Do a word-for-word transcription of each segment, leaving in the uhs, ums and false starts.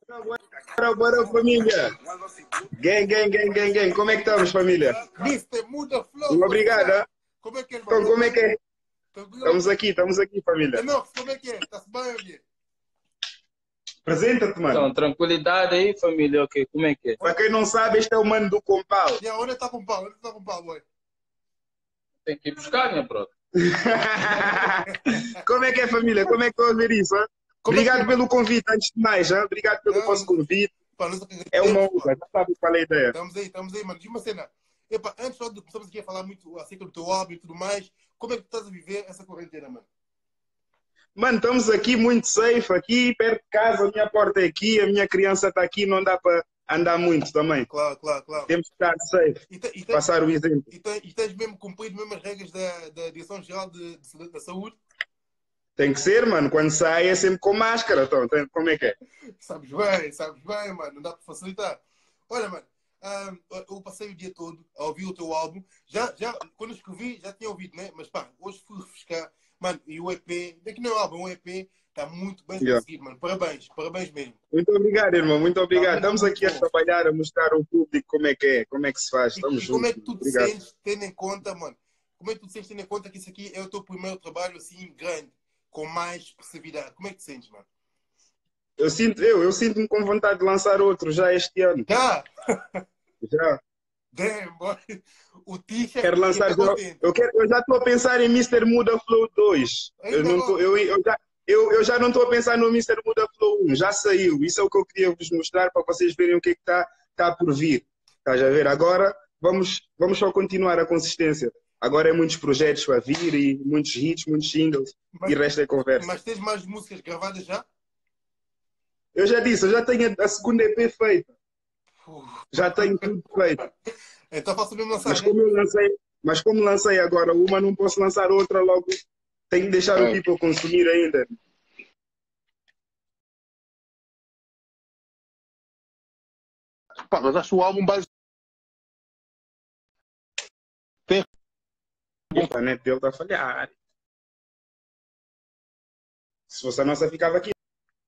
Bora, bora, família! Gang, gang, gang, gang, gang. Como é que estamos, família? mister Muda Flow. Obrigado. Hein? Como é que é, irmão? Então, como é que é? Tranquilo? Estamos aqui, estamos aqui, família. Enox, como é que é? Está-se bem, amigo? Apresenta-te, mano. Então, tranquilidade aí, família, ok? Como é que é? Para quem não sabe, este é o mano do Compal. E onde está com pau? Onde está com pau, boy? Tem que ir buscar, minha brother. Como é que é, família? Como é que estão a ver isso? Hein? Obrigado é que... pelo convite, antes de mais. Hein? Obrigado pelo não, vosso convite. Pá, não é uma honra, já sabe qual é a ideia. Estamos aí, estamos aí, mano. Diz uma cena. Epa, antes só de começarmos aqui a falar muito acerca do teu álbum e tudo mais, como é que tu estás a viver essa quarentena, mano? Mano, estamos aqui muito safe, aqui perto de casa, a minha porta é aqui, a minha criança está aqui, não dá para andar muito também. Claro, claro, claro. Temos que estar safe, e te, e te, passar o exemplo. E, te, e tens mesmo cumprido mesmo as regras da, da Direção-Geral de, de, da Saúde? Tem que ser, mano. Quando sai é sempre com máscara, então, como é que é? Sabes bem, sabes bem, mano. Não dá para facilitar. Olha, mano, um, eu passei o dia todo a ouvir o teu álbum. Já, já, quando eu escrevi, já tinha ouvido, né? Mas pá, hoje fui refrescar. Mano, e o E P, daqui não é um álbum, o E P está muito bem yeah. conseguido, mano. Parabéns, parabéns mesmo. Muito obrigado, irmão, muito obrigado. Tá, Estamos muito aqui bom. a trabalhar, a mostrar ao público como é que é, como é que se faz. E, Estamos e juntos. como é que tu te obrigado. sentes, tendo em conta, mano? Como é que tu te sentes, tendo em conta que isso aqui é o teu primeiro trabalho, assim, grande, com mais expressividade? Como é que te sentes, mano? Eu sinto, eu, eu sinto-me com vontade de lançar outro já este ano. Já? Já. Damn, boy. O t-shirt. Quero lançar. Eu, eu, quero, eu já estou a pensar em mister Muda Flow dois. Eu, não tô, eu, eu, já, eu, eu já não estou a pensar no mister Muda Flow um. Já saiu. Isso é o que eu queria vos mostrar para vocês verem o que está tá por vir. Estás a ver? Agora vamos, vamos só continuar a consistência. Agora é muitos projetos a vir e muitos hits, muitos singles. Mas, e o resto é conversa. Mas tens mais músicas gravadas já? Eu já disse, eu já tenho a segunda E P feita. Já tenho tudo feito. Então faço mesmo lançar. Mas como, eu lancei, mas como lancei agora uma, não posso lançar outra logo. Tenho que deixar é. o people consumir ainda. Pá, mas acho o álbum base. Tem. A net dele está a falhar. Se fosse a nossa, ficava aqui.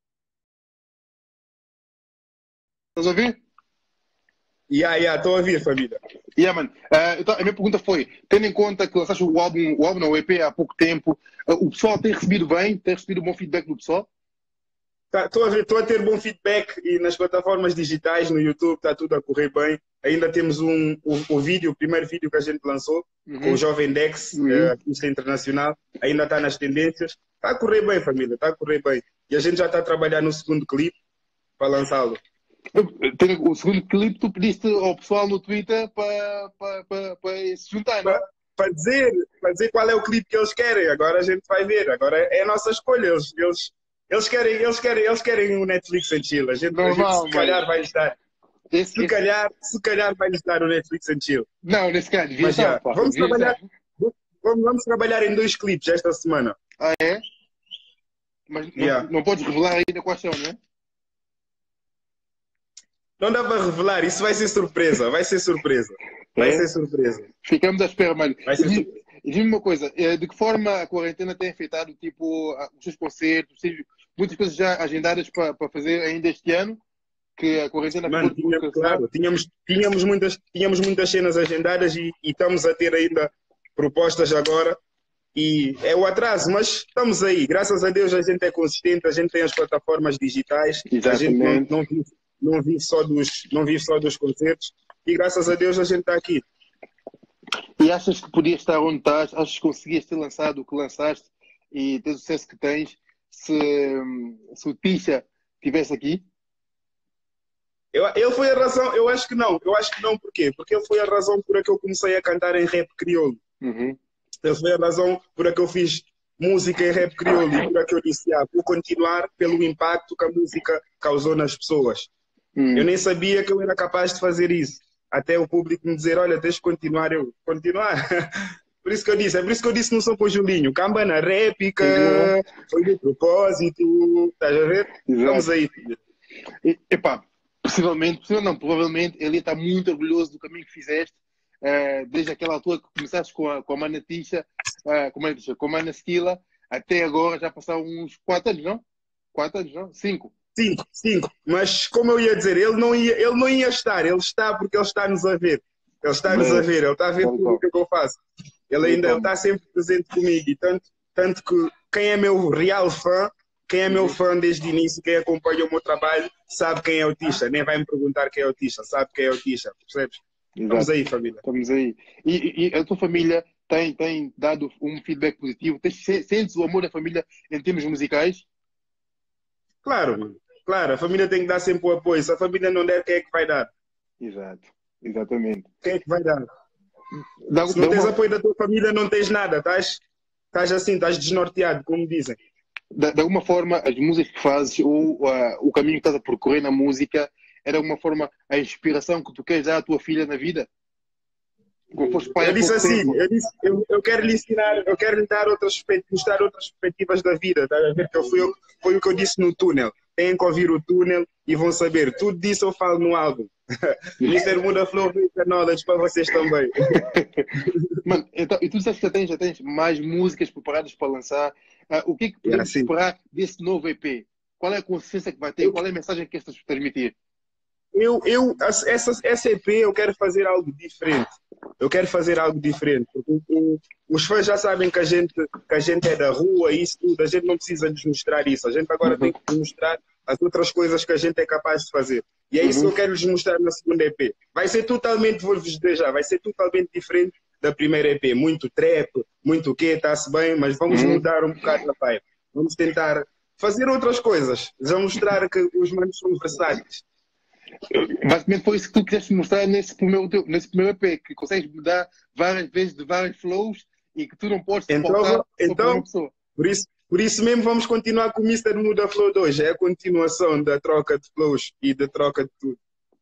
Estás a ouvir? Yeah, yeah, estou a ouvir, família. Yeah, man. Uh, então, a minha pergunta foi, tendo em conta que lançaste o álbum, o álbum não, o E P há pouco tempo, uh, o pessoal tem recebido bem? Tem recebido bom feedback do pessoal? Estou tá, a, a ter bom feedback e nas plataformas digitais, no YouTube, está tudo a correr bem. Ainda temos um, o, o vídeo, o primeiro vídeo que a gente lançou, uhum. com o Jovem Dex, uhum. uh, artista internacional, ainda está nas tendências. Está a correr bem, família, está a correr bem. E a gente já está a trabalhar no segundo clipe para lançá-lo. O segundo clipe tu pediste ao pessoal no Twitter para, para, para, para se juntar, não é? Para, para, dizer, para dizer qual é o clipe que eles querem. Agora a gente vai ver. Agora é a nossa escolha. Eles, eles, eles, querem, eles, querem, eles querem o Netflix and Chill. A gente, Normal, a gente se calhar vai estar. Esse, se, calhar, se calhar vai estar o Netflix and Chill. Não, nesse caso, devia já, estar, vamos, devia trabalhar, estar. Vamos, vamos trabalhar em dois clipes esta semana. Ah, é? Mas yeah. não, não podes revelar ainda quais são, não é? Não dá para revelar, isso vai ser surpresa, vai ser surpresa. Vai é? ser surpresa. Ficamos à espera, mano. E diz-me uma coisa, de que forma a quarentena tem afetado tipo, os seus concertos, muitas coisas já agendadas para, para fazer ainda este ano? Que a quarentena Mano, tínhamos, claro, tínhamos, tínhamos, muitas, tínhamos muitas cenas agendadas e, e estamos a ter ainda propostas agora. E é o atraso, mas estamos aí. Graças a Deus a gente é consistente, a gente tem as plataformas digitais, exatamente. A gente não, não vive Não vive, só dos, não vive só dos concertos e graças a Deus a gente está aqui. E achas que podias estar onde estás? Achas que conseguias ter lançado o que lançaste e ter o sucesso que tens se, se o Tisha estivesse aqui? Eu, ele foi a razão, eu acho que não. Eu acho que não, porquê? Porque ele foi a razão por a que eu comecei a cantar em rap crioulo. Uhum. Ele foi a razão por a que eu fiz música em rap crioulo e por a que eu disse, ah, vou continuar pelo impacto que a música causou nas pessoas. Hum. Eu nem sabia que eu era capaz de fazer isso. Até o público me dizer, olha, deixa continuar, eu continuar. Por isso que eu disse, é por isso que eu disse no som para o Julinho, camba na réplica, uhum. foi de propósito, estás a ver? Exato. Vamos aí, filho. E, epá, possivelmente, possivelmente não, provavelmente ele está muito orgulhoso do caminho que fizeste, uh, desde aquela altura que começaste com a, com a Mana Tisha, uh, com, a, com a Mana Skilla, até agora já passaram uns quatro anos, não? quatro anos, não? cinco cinco, cinco. Mas como eu ia dizer, ele não ia, ele não ia estar, ele está porque ele está-nos a ver. Ele está-nos a ver, ele está a ver tudo o que eu faço. Ele ainda ele está sempre presente comigo. E tanto, tanto que quem é meu real fã, quem é meu fã desde o início, quem acompanha o meu trabalho, sabe quem é o Tisha. Nem vai me perguntar quem é o Tisha, sabe quem é o Tisha, percebes? Estamos aí, família. Estamos aí. E, e a tua família tem, tem dado um feedback positivo? Tens, sentes o amor da família em termos musicais? Claro, claro. A família tem que dar sempre o apoio. Se a família não der, quem é que vai dar? Exato, exatamente. Quem é que vai dar? Dá, Se não dá tens uma... apoio da tua família, não tens nada. Estás, estás assim, estás desnorteado, como dizem. De, de alguma forma, as músicas que fazes ou uh, o caminho que estás a percorrer na música é de alguma forma a inspiração que tu queres dar à tua filha na vida? Como foste pai Eu há disse pouco assim, tempo. eu, disse, eu, eu quero lhe ensinar, eu quero lhe dar outras, mostrar outras perspectivas da vida. Tá a ver? Que eu fui, eu, foi o que eu disse no túnel. Têm que ouvir o túnel e vão saber. Tudo disso eu falo no álbum. mister Muda Flow Knowledge para vocês também. Mano, então, e tu disseste que já tens, já tens mais músicas preparadas para lançar. Uh, o que é que podemos É assim. esperar desse novo E P? Qual é a consciência que vai ter? Qual é a mensagem que queres transmitir? Eu, eu, essa, essa E P eu quero fazer algo diferente. Eu quero fazer algo diferente. O, o, os fãs já sabem que a, gente, que a gente é da rua e isso tudo. A gente não precisa lhes mostrar isso. A gente agora Uhum. tem que mostrar as outras coisas que a gente é capaz de fazer. E é isso Uhum. que eu quero lhes mostrar na segunda E P. Vai ser totalmente, vou-vos dizer já, vai ser totalmente diferente da primeira E P. Muito trap, muito o quê, está-se bem, mas vamos Uhum. mudar um bocado a vibe. Vamos tentar fazer outras coisas. Já mostrar que os manos são versáteis. Basicamente foi isso que tu quiseste mostrar nesse primeiro, nesse primeiro E P, que consegues mudar várias vezes de vários flows e que tu não podes te Então, faltar então, para uma pessoa. Por isso, por isso mesmo vamos continuar com o mister Muda Flow dois. É a continuação da troca de flows e da troca de tudo.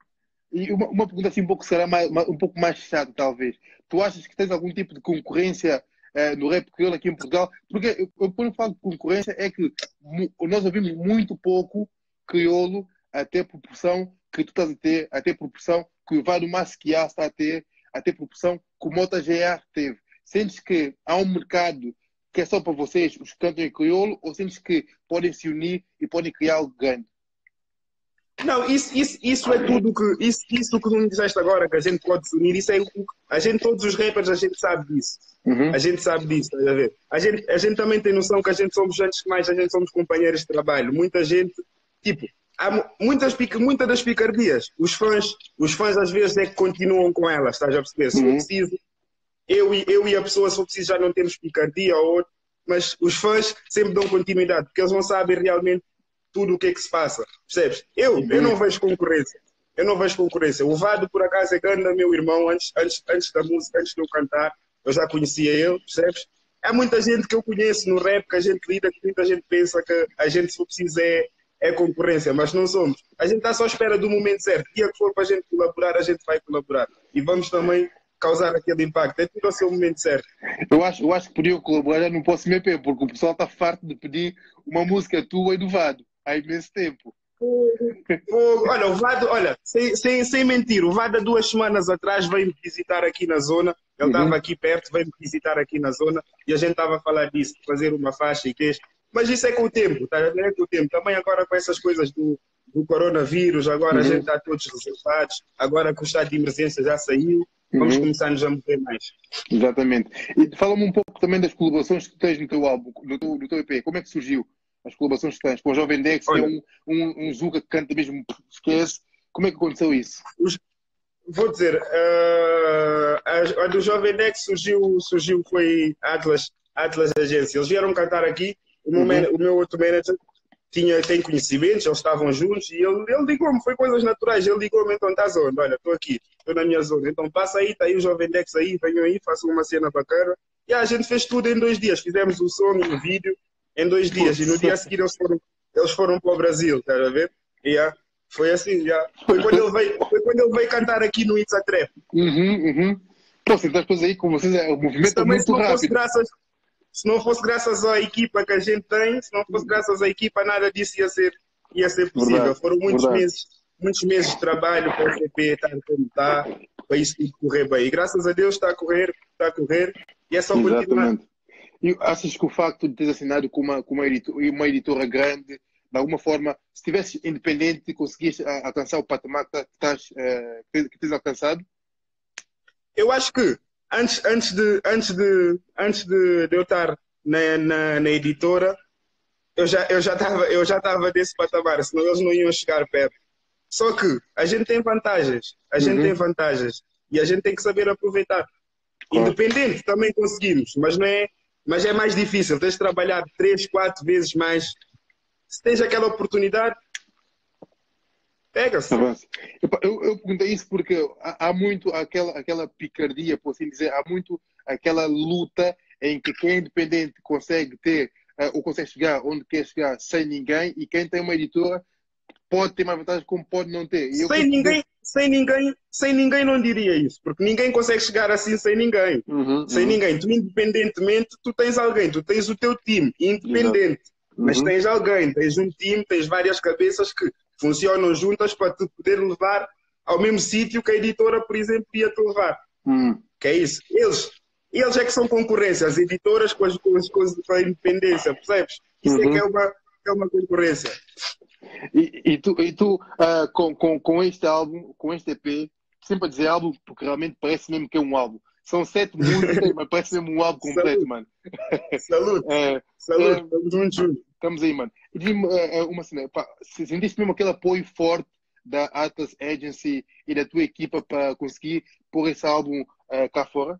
E uma, uma pergunta assim um pouco, será mais, um pouco mais chata, talvez. Tu achas que tens algum tipo de concorrência uh, no rap crioulo aqui em Portugal? Porque eu, eu, quando falo de concorrência é que nós ouvimos muito pouco crioulo até proporção que tu estás a ter, até proporção que o Vado Masquiá está a ter, até proporção que o Mota G R teve. Sentes que há um mercado que é só para vocês, os que cantam em crioulo, ou sentes que podem se unir e podem criar algo grande? Não, isso, isso, isso é tudo que isso, isso que me disseste agora, que a gente pode se unir, isso é o que a gente, todos os rappers, a gente sabe disso. Uhum. A gente sabe disso, estás a ver? A gente, a gente também tem noção que a gente somos, antes que mais, a gente somos companheiros de trabalho. Muita gente, tipo, há muitas, muitas das picardias. Os fãs, os fãs às vezes é que continuam com elas, estás a perceber? Se for Uhum. preciso, eu e, eu e a pessoa, se for preciso, já não temos picardia ou outro, mas os fãs sempre dão continuidade, porque eles não sabem realmente tudo o que é que se passa, percebes? Eu, Uhum. eu não vejo concorrência, eu não vejo concorrência. O Vado, por acaso, é grande meu irmão, antes, antes, antes da música, antes de eu cantar, eu já conhecia ele, percebes? Há muita gente que eu conheço no rap, que a gente lida, que muita gente pensa que a gente, se for preciso, é, é concorrência, mas não somos. A gente está só à espera do momento certo. O dia que for para a gente colaborar, a gente vai colaborar. E vamos também causar aquele impacto. É tudo ao seu momento certo. Eu acho, eu acho que podiam colaborar no próximo E P, porque o pessoal está farto de pedir uma música tua e do Vado há imenso tempo. Fogo. Olha, o Vado, olha, sem, sem, sem mentir, o Vado há duas semanas atrás veio-me visitar aqui na zona. Ele estava Uhum. aqui perto, veio-me visitar aqui na zona e a gente estava a falar disso, de fazer uma faixa e queijo. Mas isso é com o tempo, tá? É com o tempo. Também agora com essas coisas do, do coronavírus, agora Uhum. a gente está todos reservados, agora que o estado de emergência já saiu, vamos Uhum. começar-nos a mover mais. Exatamente. E fala-me um pouco também das colaborações que tu tens no teu álbum, no teu, no teu E P. Como é que surgiu as colaborações que tens? Com o Jovem Dex, que é Olha, um, um, um Zuka que canta mesmo, esquece. Como é que aconteceu isso? os, vou dizer, uh, a, a do Jovem Dex surgiu, surgiu foi a Atlas, Atlas Agência. Eles vieram cantar aqui, o meu, Uhum. man, o meu outro manager tinha, tem conhecimentos, eles estavam juntos e ele, ele ligou-me, foi coisas naturais. Ele ligou-me, então estás onde? Olha, estou aqui, estou na minha zona. Então passa aí, está aí o Jovem Dex aí, venham aí, façam uma cena bacana. E a gente fez tudo em dois dias. Fizemos o som e o vídeo em dois dias. E no dia a seguir eles foram, eles foram para o Brasil, estás a ver? E yeah, foi assim, yeah. foi, quando ele veio, foi quando ele veio cantar aqui no It's a Trap. Uhum, uhum. Pô, se estás aí com vocês, o movimento é Também, muito se não fosse rápido. graças, se não fosse graças à equipa que a gente tem, se não fosse graças à equipa, nada disso ia ser, ia ser possível. Verdade, Foram muitos verdade. meses, muitos meses de trabalho para o C P estar como está, para isso tudo correr bem. E graças a Deus está a correr, está a correr, e é só continuar. Exatamente. E achas que o facto de teres assinado com uma, com uma, editora, uma editora grande de alguma forma, se estivesse independente, conseguias a- alcançar o patamar que tá- que estás, eh, que que tens alcançado? Eu acho que antes, antes, de, antes, de, antes de, de eu estar na, na, na editora, eu já eu já estava eu já estava desse patamar, senão eles não iam chegar perto. Só que a gente tem vantagens, a gente tem Uhum, vantagens e a gente tem que saber aproveitar. claro. Independente também conseguimos, mas não é, mas é mais difícil. Tens de trabalhar três, quatro vezes mais. Se tens aquela oportunidade, pega-se. Avança. Epá, Eu, eu perguntei isso porque há, há muito aquela, aquela picardia, por assim dizer, há muito aquela luta em que quem é independente consegue ter, eh, ou consegue chegar onde quer chegar sem ninguém, e quem tem uma editora pode ter mais vantagens como pode não ter. E eu Sem queria perceber. ninguém, sem ninguém, sem ninguém não diria isso, porque ninguém consegue chegar assim sem ninguém. Uhum, Sem uhum, ninguém. Tu, independentemente, tu tens alguém, tu tens o teu time, exato. independente. Mas Uhum, tens alguém, tens um time, tens várias cabeças que funcionam juntas para te poder levar ao mesmo sítio que a editora, por exemplo, ia te levar. uhum, Que é isso. Eles, eles é que são concorrência, as editoras com as, com as coisas da independência, percebes? Isso é que é uhum. uma, é uma concorrência. E, e tu, e tu ah, com, com, com este álbum, com este E P, sempre a dizer álbum porque realmente parece mesmo que é um álbum. São sete músicas, mas parece mesmo um álbum completo, Saúde, mano. saúde, É, saúde, é, estamos juntos, juntos. estamos aí, mano. E diz-me é, é, uma cena, pá, se sentiste mesmo aquele apoio forte da Atlas Agency e da tua equipa para conseguir pôr esse álbum ah, cá fora?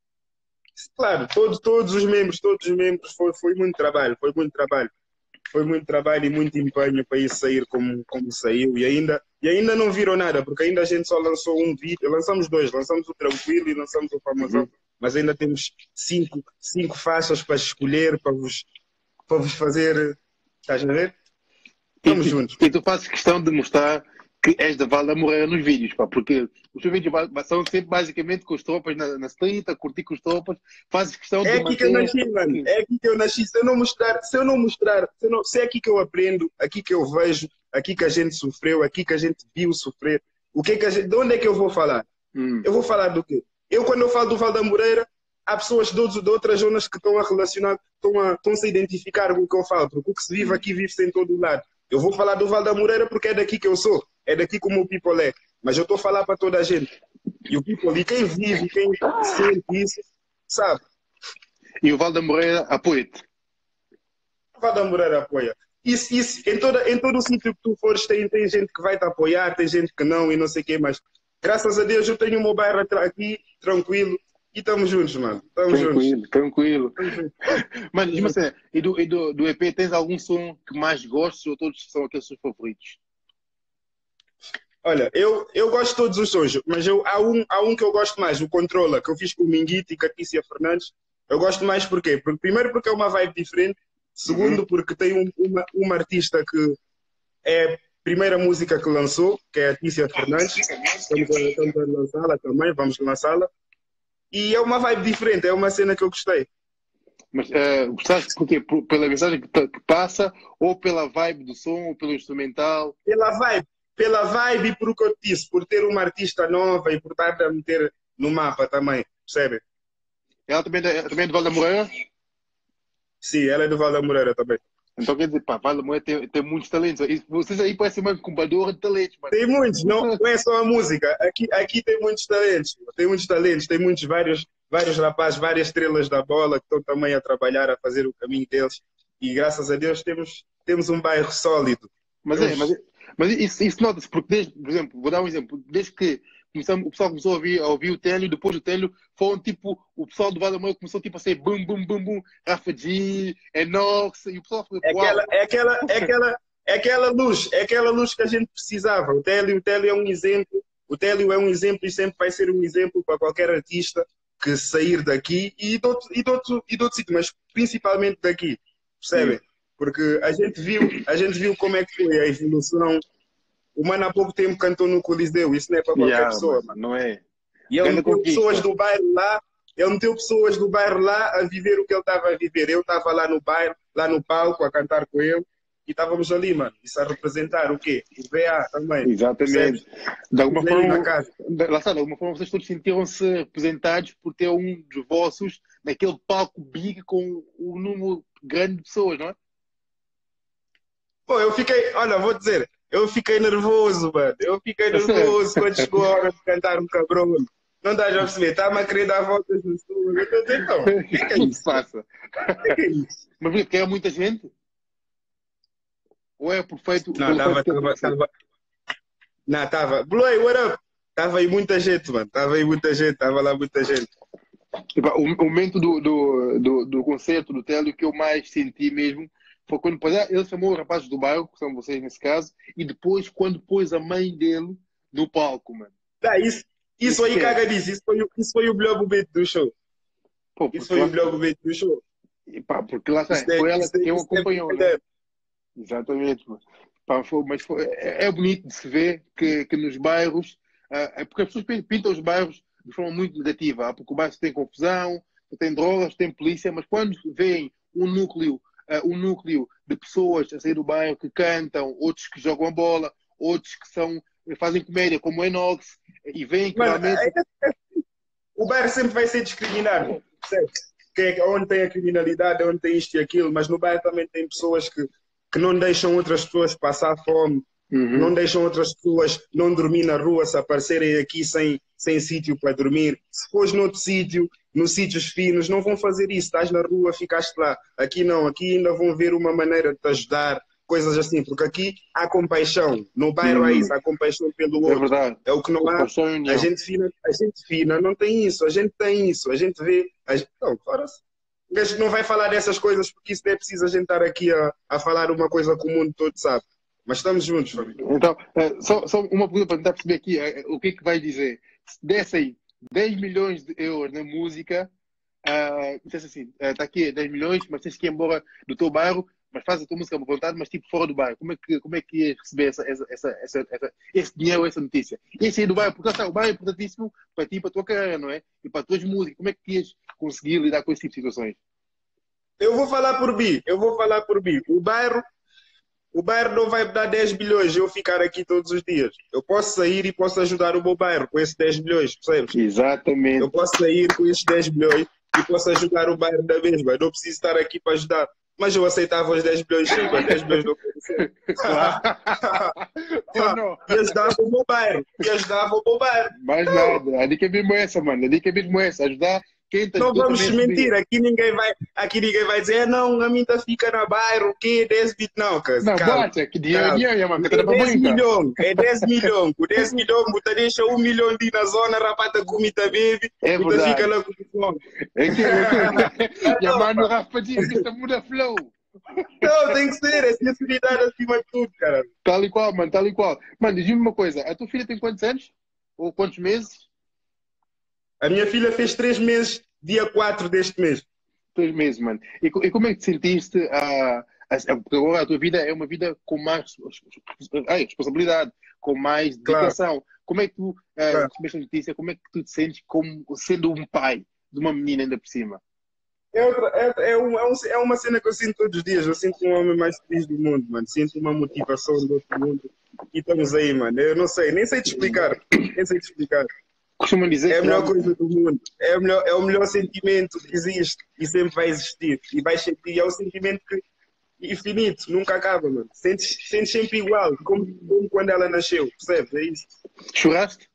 Claro, todos, todos os membros, todos os membros, foi, foi muito trabalho, foi muito trabalho. Foi muito trabalho e muito empenho para isso sair como, como saiu. E ainda, e ainda não viram nada, porque ainda a gente só lançou um vídeo. Lançamos dois, lançamos o Tranquilo e lançamos o Famosão. Uhum. Mas ainda temos cinco, cinco faixas para escolher, para vos, para vos fazer. Estás a ver? E, Estamos e- juntos. e tu fazes questão de mostrar que és da Val da Moreira nos vídeos, pá, porque os teus vídeos ba- são sempre basicamente com os tropas na, na street, a curtir com os tropas, fazes questão É de aqui que eu manter. nasci, mano. É aqui que eu nasci. Se eu não mostrar, se eu não mostrar, se, eu não, se é aqui que eu aprendo, aqui que eu vejo, aqui que a gente sofreu, aqui que a gente viu sofrer, o que é que a gente, de onde é que eu vou falar? Hum, Eu vou falar do quê? Eu, quando eu falo do Val da Moreira, há pessoas de, outros, de outras zonas que estão a relacionar, estão a, estão -se a identificar com o que eu falo, porque o que se vive hum. aqui vive-se em todo lado. Eu vou falar do Val da Moreira porque é daqui que eu sou, é daqui como o people é. Mas eu estou a falar para toda a gente. E o people, e quem vive, quem sente isso, sabe? E o Val da Moreira apoia-te. O Val da Moreira apoia. Isso, isso, em, toda, em todo o sítio que tu fores, tem, tem gente que vai te apoiar, tem gente que não e não sei o quê, mas graças a Deus eu tenho o meu bairro aqui, tranquilo, e estamos juntos, mano. Estamos juntos. Tranquilo, tranquilo. Estamos juntos. Mas diz-me assim, e, do, e do, do E P tens algum som que mais gostes ou todos são aqueles seus favoritos? Olha, eu, eu gosto de todos os sons, mas eu, há, um, há um que eu gosto mais, o Controla, que eu fiz com o Minguito e Catícia Fernandes. Eu gosto mais porquê? Porque, primeiro porque é uma vibe diferente, Uhum. segundo porque tem um, uma, uma artista que é a primeira música que lançou, que é a Tícia Fernandes. Estamos a, estamos a lançá-la também, vamos lançá-la. E é uma vibe diferente, é uma cena que eu gostei. Mas uh, gostaste porquê? Por- Pela mensagem que, pa- que passa ou pela vibe do som ou pelo instrumental? Pela vibe, pela vibe e por o que eu te disse, por ter uma artista nova e por estar a meter no mapa também, percebe? Ela também, é da- também é de Val da Moreira? Sim, ela é do Val da Moreira também. Então quer dizer, pá, Val da Moreira tem, tem muitos talentos. E vocês aí parecem uma incubadora de talentos, mano. Tem muitos, não, não é só a música. Aqui, aqui tem muitos talentos. Tem muitos talentos, tem muitos, vários, vários rapazes, várias estrelas da bola que estão também a trabalhar, a fazer o caminho deles. E graças a Deus temos, temos um bairro sólido. Mas é, mas, Temos, é- mas isso, isso nota-se, porque desde, por exemplo, vou dar um exemplo, desde que começamos, o pessoal começou a ouvir, a ouvir o Télio, depois do Télio, foram tipo, o pessoal do Val da Moreira começou tipo a ser bum, bum, bum, bum, Rafa G, Enox, e o pessoal foi, é uau, aquela, é aquela, é aquela, é aquela luz, é aquela luz que a gente precisava. O Télio, o Télio é um exemplo. O Télio é um exemplo e sempre vai ser um exemplo para qualquer artista que sair daqui e de outro, e de outro, e de outro sítio, mas principalmente daqui, hum, percebem? Porque a gente viu, a gente viu como é que foi a evolução. O mano há pouco tempo cantou no Coliseu, isso não é para qualquer yeah, pessoa, mano, mano. não é? E ele Grande meteu pessoas conquista. do bairro lá, ele meteu pessoas do bairro lá a viver o que ele estava a viver. Eu estava lá no bairro, lá no palco, a cantar com ele, e estávamos ali, mano. Isso a representar o quê? O V A também, Exatamente. percebes? De alguma Estamos aí na forma, casa. de- lá está, de alguma forma vocês todos sentiram-se representados por ter um dos vossos naquele palco big com um número grande de pessoas, não é? Pô, eu fiquei, olha, vou dizer, eu fiquei nervoso, mano. Eu fiquei nervoso quando chegou a hora de cantar um cabrão. Não dá já a perceber, está-me a querer dar voltas no estúdio. Eu estou a dizer, não, o que é, que é Não se isso? passa. O que é, que é isso? Mas porque é muita gente? Ou é por feito? Não, Pelo estava, feito que estava, aconteceu? estava. Não, estava. Bloy, what up? Estava aí muita gente, mano. Estava aí muita gente, estava lá muita gente. Epá, O, o momento do, do, do, do concerto do Télio que eu mais senti mesmo foi quando pois, é, ele chamou os rapazes do bairro, que são vocês nesse caso, e depois quando pôs a mãe dele no palco, mano. Tá, isso, isso aí Isso é. caga disso. Isso foi, o- isso foi o melhor momento do show. Pô, Isso porque foi lá, o melhor momento do show. epá, porque lá está, Isso é, foi ela isso é, que eu isso é acompanhou, né? brincadeira. Exatamente, mano. Pá, foi- mas foi- é, é bonito de se ver que, que nos bairros, ah, é porque as pessoas pin- pintam os bairros de forma muito negativa, ah, porque o bairro tem confusão, tem drogas, tem polícia, mas quando veem um núcleo, ah, um núcleo de pessoas a sair do bairro que cantam, outros que jogam a bola, outros que são, fazem comédia, como o Enox, e veem que Mano, realmente. é- o bairro sempre vai ser discriminado, percebe? Que é onde tem a criminalidade, é onde tem isto e aquilo, mas no bairro também tem pessoas que, que não deixam outras pessoas passar fome, Uhum. não deixam outras pessoas não dormir na rua, se aparecerem aqui sem, sem sítio para dormir. Se fores noutro sítio, nos sítios finos, não vão fazer isso. Estás na rua, ficaste lá. Aqui não, aqui ainda vão ver uma maneira de te ajudar, coisas assim, porque aqui há compaixão. No bairro é Uhum. isso, há compaixão pelo É outro. verdade. É o que não há. Compaixão e A união. gente fina, a gente fina não tem isso, a gente tem isso, a gente vê. A gente... Não, fora-se. A gente não vai falar dessas coisas porque isso não é preciso a gente estar aqui a, a falar uma coisa que o mundo todo sabe. Mas estamos juntos, família. Então, eh, só, só uma pergunta para tentar perceber aqui eh, o que é que vai dizer. Se dessem dez milhões de euros na música, uh, dissesse assim, está aqui dez milhões, mas tens que ir embora do teu bairro, mas faz a tua música à vontade, mas tipo fora do bairro. Como é que, como é que ias receber essa, essa, essa, essa, essa- esse dinheiro, essa notícia? E sair do bairro, porque lá está, o bairro é importantíssimo para ti, para a tua carreira, não é? E para as tuas músicas. Como é que ias conseguir lidar com esse tipo de situações? Eu vou falar por mim, eu vou falar por mim. O bairro, o bairro não vai me dar dez milhões eu ficar aqui todos os dias. Eu posso sair e posso ajudar o meu bairro com esses dez milhões, percebes? Exatamente. Eu posso sair com esses dez milhões e posso ajudar o bairro da mesma. Eu não preciso estar aqui para ajudar. Mas eu aceitava os dez milhões sim, mas dez milhões não aconteceu. Ou não? E ajudava o meu bairro. E ajudava o meu bairro. Mais nada. A dica é mesmo essa, mano. A dica é mesmo essa. Ajudar quem te Não ajudou vamos também a mentir, subir. aqui ninguém vai, aqui ninguém vai dizer, "Ah, não, a minha fica na bairro, o quê? dez bit não, cara. Não, Calma, bate, que dinheiro é calma. dinheiro, mano. Que tá É para dez brincar. milhões, é dez milhões. Com dez milhões, você deixa um milhão de na zona, rapata comida bebe, É você verdade. fica lá com o fome. É que, é que, e a mano Rafa diz que está muda flow. Não, tem que ser, é sinceridade acima de tudo, cara. Tal e qual, mano, tal e qual. Mano, diz-me uma coisa. A tua filha tem quantos anos? Ou quantos meses? A minha filha fez três meses, dia quatro deste mês. Três meses, mano. E, co- e como é que te sentiste? A, a, porque agora a tua vida é uma vida com mais ai, responsabilidade, com mais Claro. dedicação. Como é que tu, ah, Claro. recebeste a notícia, como é que tu te sentes como sendo um pai de uma menina ainda por cima? É, outra, é, é, um, é, um, é uma cena que eu sinto todos os dias. Eu sinto um homem mais feliz do mundo, mano. Sinto uma motivação do outro mundo. E estamos aí, mano. Eu não sei, nem sei te explicar. Nem sei te explicar. Costumam dizer É a que melhor lá- coisa do mundo. É, a melhor, é o melhor sentimento que existe e sempre vai existir. E vai sentir. É o sentimento que infinito, nunca acaba, mano. Sentes, sentes sempre igual, como, como quando ela nasceu, percebes? É isso. choraste?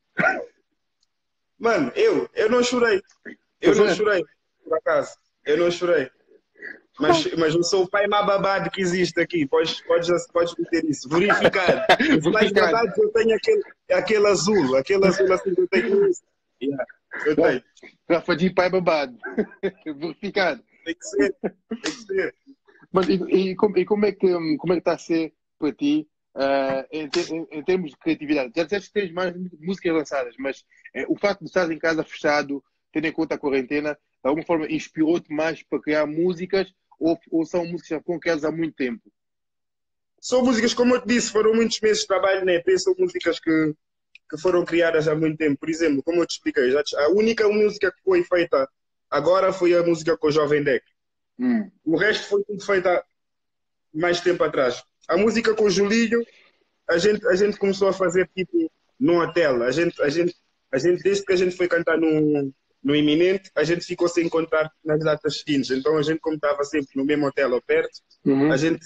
Mano, eu, eu não chorei. Eu não Pois é. chorei, por acaso. Eu não chorei. Mas, mas eu sou o pai mais babado que existe aqui. Podes, podes, podes meter isso. Verificado. Os mais Verificado. babados eu tenho aquele, aquele azul. Aquele azul assim que eu tenho isso. Yeah, eu tenho. Rafa de pai babado. Verificado. Tem que ser. Tem que ser. Mas e, e como, e como é que hum, como é que está a ser para ti ah, em, te- em- em termos de criatividade? Já disseste que tens mais músicas lançadas, mas eh, o facto de estar em casa fechado, tendo em conta a quarentena, de alguma forma inspirou-te mais para criar músicas ou, ou são músicas que já foram criadas há muito tempo? São músicas, como eu te disse, foram muitos meses de trabalho na E P. São músicas que, que foram criadas há muito tempo. Por exemplo, como eu te expliquei, já te- a única música que foi feita agora foi a música com o Jovem Deck. Hum. O resto foi tudo feito há mais tempo atrás. A música com o Julinho, a gente, a gente começou a fazer tipo num hotel. A gente, a gente, a gente, desde que a gente foi cantar no, no Iminente, a gente ficou sem encontrar nas datas seguintes. Então a gente, como estava sempre no mesmo hotel ou perto, Uhum. a gente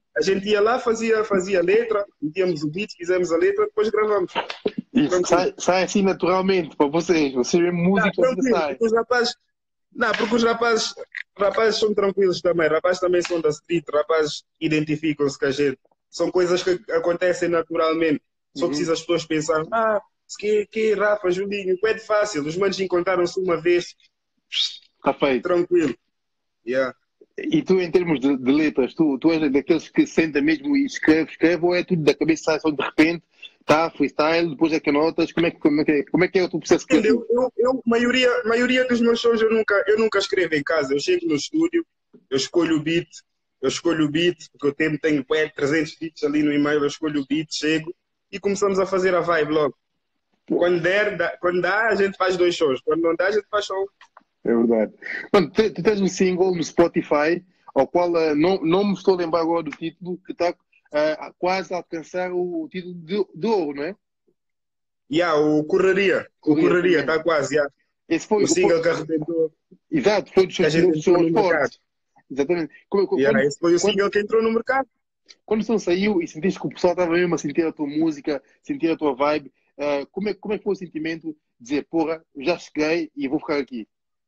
A gente ia lá, fazia, fazia a letra, metíamos o beat, fizemos a letra, depois gravamos. Isso sai, sai assim naturalmente para vocês. Vocês é música Não, que sai. porque os rapazes, não, porque os rapazes, rapazes são tranquilos também. Rapazes também são da street, rapazes identificam-se com a gente. São coisas que acontecem naturalmente. Só Uhum. precisa as pessoas pensar, ah, que, que Rafa, Julinho, é de fácil. Os manos encontraram-se uma vez, Está feito. tranquilo. Yeah. E tu, em termos de, de letras, tu, tu és daqueles que senta mesmo e escreve, escreve, ou é tudo da cabeça, sai só de repente, tá, freestyle, depois é que anotas, como é que, como é, que, como é, que é o teu processo criativo? Eu, eu, eu, maioria, maioria dos meus shows eu nunca, eu nunca escrevo em casa. Eu chego no estúdio, eu escolho o beat, eu escolho o beat, porque eu tenho, tenho é, trezentos beats ali no e-mail, eu escolho o beat, chego e começamos a fazer a vibe logo. Quando der, dá, quando dá, a gente faz dois shows. Quando não dá, a gente faz só um. É verdade. Mano, tu, tu tens um single no Spotify, ao qual uh, não, não me estou a lembrar agora do título, que está uh, quase a alcançar o título de, de ouro, não é? Yeah, o Correria. O Correria, Correria, também. está quase, yeah. Esse foi O single foi- que arrebentou. Exato, foi dos Que a seus gente entrou no shows mercado. fortes. Exatamente. Como- como- Yeah, quando, esse foi o quando- single que entrou no mercado. quando o som saiu e sentiste que o pessoal estava mesmo a sentir a tua música, sentir a tua vibe, uh, como, é, como é que foi o sentimento de dizer, porra, já cheguei e vou ficar aqui?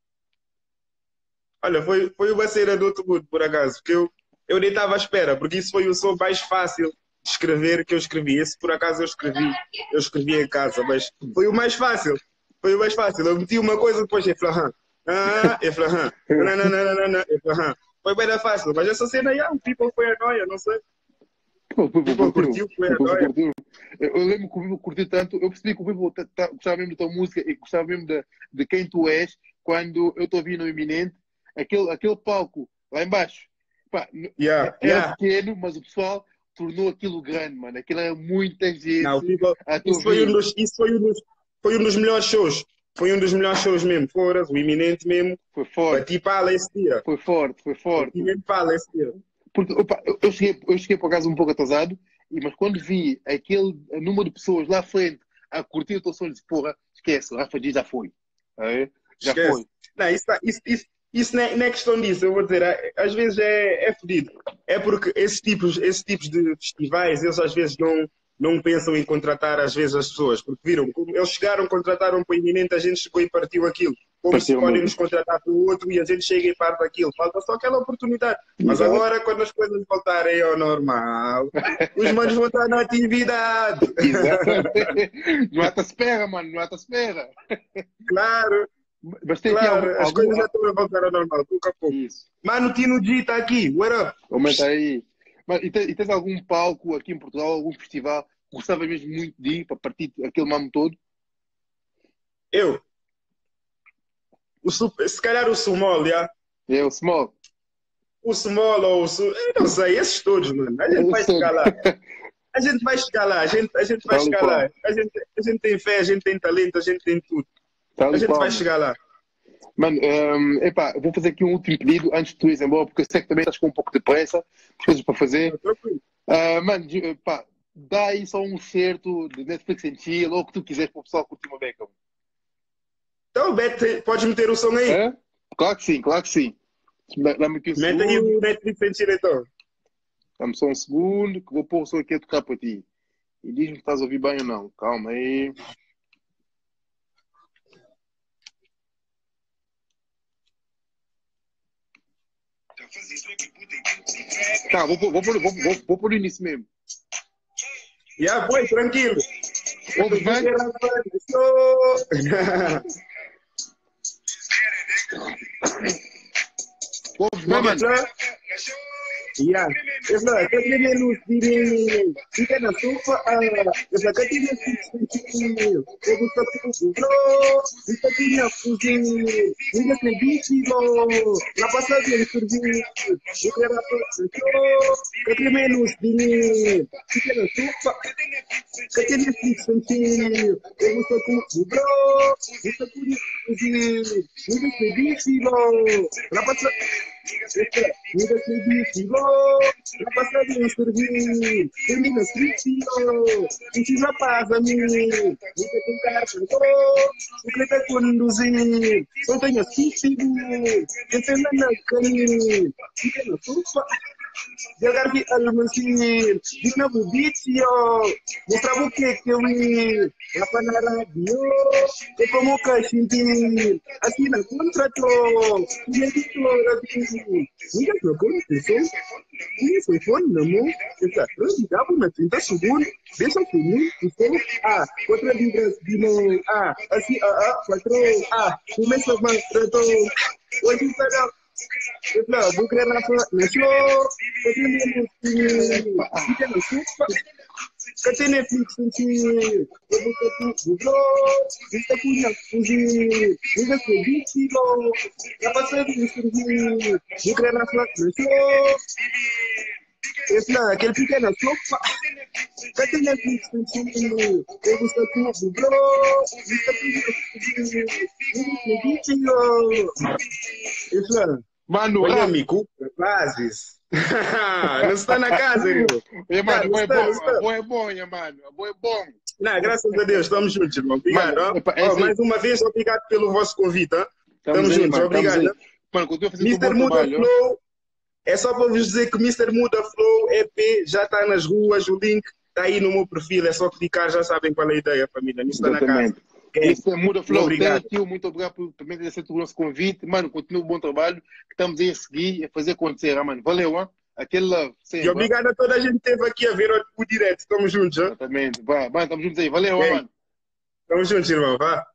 Olha, foi, foi uma cena do outro mundo, por acaso, porque eu, eu nem estava à espera, porque isso foi o som mais fácil de escrever que eu escrevi. Esse, por acaso, eu escrevi, eu escrevi em casa, mas foi o mais fácil. Foi o mais fácil. Eu meti uma coisa, depois eu falei, ah, ah, eu falei, ah, não, não, não, não, não, não, eu falei, ah. Foi bem fácil, mas essa cena aí, ah, o people foi a noia, não sei. Pô, o O people curtiu, foi a O People noia. curtiu. Eu eu lembro que o People curtiu tanto, eu percebi que o People ta- ta- gostava mesmo da tua música e gostava mesmo de, de quem tu és, quando eu estou a vir no Iminente, aquele, aquele palco lá embaixo, pá, n- Yeah, era yeah. pequeno, mas o pessoal tornou aquilo grande, mano. Aquilo era muita gente Não, o people, a te isso foi um ouvir. dos, isso foi um dos, foi um dos melhores shows. Foi um dos melhores shows mesmo. Fora, o Iminente mesmo. Foi forte, Bati pala esse dia. foi forte, foi forte. Bati mesmo pala esse dia. Porque opa, eu, eu cheguei, eu cheguei por acaso um pouco atrasado, e, mas quando vi aquele número de pessoas lá à frente a curtir o teu som, eu disse, porra, esquece, o Rafa Dias já foi. É? Já Esquece. foi. Não, isso, tá- isso, isso, isso não, é, não é questão disso, eu vou dizer, é- às vezes é, é fedido. É porque esses tipos, esses tipos de festivais, eles às vezes não, não pensam em contratar às vezes as pessoas, porque viram, como eles chegaram, contrataram para o Iminente, a gente chegou e partiu aquilo. Como se Partiu podem mesmo. nos contratar para o outro e a gente chega e parte daquilo. Falta só aquela oportunidade. Mas Exato. agora, quando as coisas voltarem ao normal, os manos vão estar na atividade. Exatamente. Não há te espera, mano, não há te espera. Claro, Mas tem aqui claro, algum, as algum... coisas já estão a voltar ao normal, pouco a pouco. Isso, Mano, Tino G está aqui, what up? aumenta aí. Mas, e, tens, e tens algum palco aqui em Portugal, algum festival que gostava mesmo muito de ir para partir aquele mamo todo? Eu. O, su- se calhar o Sumol, já. É o Small. O Sumol ou o Su... Eu não sei, esses todos, mano. A gente vai chegar lá. A gente vai chegar lá, a gente, a gente vai Tal e chegar qual. lá. A gente, a gente tem fé, a gente tem talento, a gente tem tudo. Tal A e gente qual. vai chegar lá. Mano, hum, epá, vou fazer aqui um último pedido antes de tu ires embora, porque eu sei que também estás com um pouco de pressa, as coisas para fazer. Tranquilo. Ah, mano, de- epá, dá aí só um certo de Netflix and chill, ou o que tu quiseres para o pessoal curtir uma beca. Então, Beto, podes meter o som aí. É? Claro que sim, claro que sim. Dá- Dá-me aqui um Mete aí segundo, o Netflix sentir então. dá-me só um segundo, que vou pôr o som aqui a tocar para ti. E diz-me se estás a ouvir bem ou não. Calma aí. Tá, vou, pôr- vou, pôr- vou, vou, vou pôr no início mesmo. Já foi, tranquilo. Ouves bem? Ouves bem, mano? Ya, esa que tiene luz divina, fica na sopa, esa que tiene sentido, te gusta tu bro, esa tiene fusil, mira que bicho, la pasa bien servir, yo quiero yo, que tiene luz divina, fica na sopa, que tiene sentido, te gusta tu bro, esa tiene fusil, mira que bicho, la pasa mira que bicho, la pasa bien servir, termina escrito, e te rapaz a mim, nunca tem carro, nunca te conduzir, só tenho assístido, entenda na caminho, fica na sopa, Delgar Almansi, Dina Bubicio, mostrava o que que eu ia para na rádio, eu como cachimbi, assim na contrato, e ele falou assim, ninguém procura pessoa, ninguém foi fone, não é? Essa trouxe dava na trinta segundos, deixa comigo, então, ah, outra libras de não, ah, assim, ah, ah, quatro, ah, começa a maltrato, hoje está Não, vou querer na sua. Na sua. Fica na sua. Cadê Netflix? Eu vou ter que. Google. Está aqui na sua. Liga seu vídeo. Já passei isso. Vou querer na sua. Na sua. Esse lá, aquele pequeno sopa. Cadê Netflix? Eu vou estar aqui no Google. Está aqui na sua. Liga seu vídeo. Esse lá. Mano, Olha, ah, amigo, rapazes. Não está na casa, irmão. é, mano, Não a boa é está, bom, não está. a boa é bom, é, mano, a boa é bom. Não, graças a Deus, estamos juntos, irmão. Obrigado. Mano, ó. epa, é Ó, isso aí. mais uma vez, obrigado pelo vosso convite. Ó. Estamos aí, juntos, mano, obrigado. estamos aí. Mano, continua a fazer o teu mister bom Muda trabalho. ó. Flow, é só para vos dizer que mister Muda Flow E P já está nas ruas, o link está aí no meu perfil, é só clicar, já sabem qual é a ideia, família. Nisso está na casa. Exatamente. Ok? Isso é Muda Flow. Obrigado. Thank you, muito obrigado por também ter aceito o nosso convite. Mano, continua o bom trabalho. Que estamos aí a seguir, a fazer acontecer, ah, mano. Valeu, hein? Aquele love. Sempre, E obrigado a toda a gente que esteve aqui a ver o, o direto. Estamos juntos, ó. Exatamente. Vai, vai, estamos juntos aí. Valeu, Ok. mano. Estamos juntos, irmão. Vá.